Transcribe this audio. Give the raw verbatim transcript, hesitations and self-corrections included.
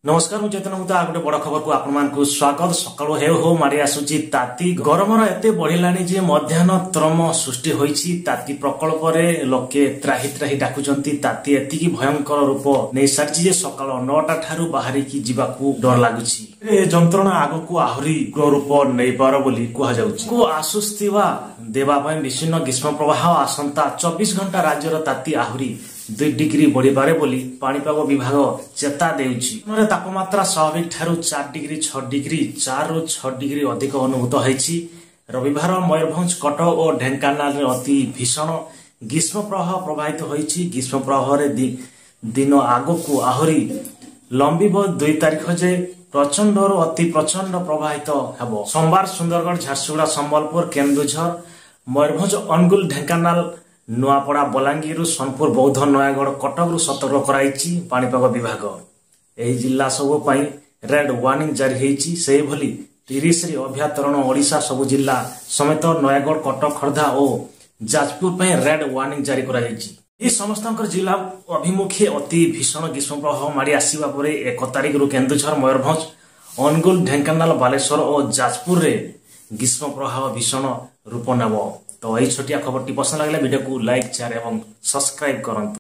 नमस्कार मु चेतन मुता गोटे बड़ खबर को आपको स्वागत। सकाळु हेउ हो मारी आसुची ताती गरमर एते बढ़िलानी जे मध्याह्न त्रम सृष्टि होईची। ताती प्रकल्प रे लोके त्राही त्राही डाकुचंती। ताती एतिकी भयंकर रूप नै सारची जे सकाळ नौटा ठारू बाहरी की जीवाकू डर लागुची। ए जंत्रणा आगो को आहुरी उग्र रूप नै पार बोली कुहा जाउची। को आसुस्तिवा देबा पय निश्चिन्न ग्रीष्म प्रवाह आसंता चौबीस घंटा राज्यर ताती आहुरी दुई डिग्री बढ़िपारे बोली पाणीपाग विभाग चेता देउची। तापमात्रा स्वाभाविक ठारू चार डिग्री छह डिग्री चार रु छह डिग्री अधिक अनुभूत होईची। रविवार मयूरभंज कटक और ढेंकानाल रे अति भीषण ग्रीष्म प्रवाह प्रभावित होईची। ग्रीष्म प्रवाह रे दि, दिन आगकू आहुरी लंबिब दुई तारीख जे प्रचंड और अति प्रचंड प्रभावित हेबो। सोमवार सुंदरगढ़ झारसुगुड़ा संबलपुर केन्दुझर मयूरभंज अनुगुल ढेंकानाल नुआपड़ा बलांगीर सोनपुर बौद्ध नयागढ़ कटक सतर्क कराइची पाणीपाग विभाग। एही जिला सबु पई रेड वार्निंग जारी हेइची। सेही भली तीस रे अभ्यातरण ओडिशा सबु जिला समेत नयागढ़ कटक खर्धा और जाजपुर पई रेड वार्निंग जारी करा जाइची। ई समस्तंकर जिला अभिमुखे अति भीषण ग्रीष्म प्रवाह मारी आसीबा परे एक तारिख रु केन्दुझर मयूरभंज अनुगुल ढेंकानाल बालेश्वर और जाजपुर रे ग्रीष्म प्रवाह भीषण रूप नेब। तो यही छोटिया खबर टी पसंद लगे वीडियो को लाइक शेयर एवं सब्सक्राइब करंतु।